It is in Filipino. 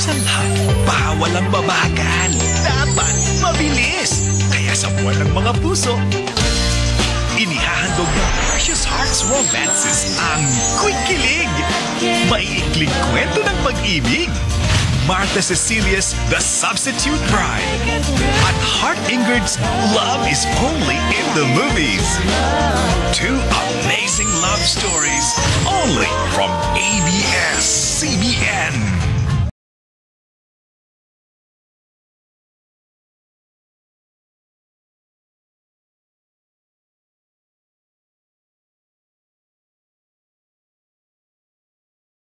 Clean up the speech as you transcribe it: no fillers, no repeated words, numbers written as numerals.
masanghap, bawal ang mabagal. Dapat mabilis. Kaya sa buwan ng mga puso, inihahandog ng Precious Hearts Romances ang Quikilig. Maiikling kwento ng pag-ibig. Martha Cecilia's The Substitute Bride. At Hart Ingrid's Love is Only in the Movies. Two amazing love stories only from ABS-CBN.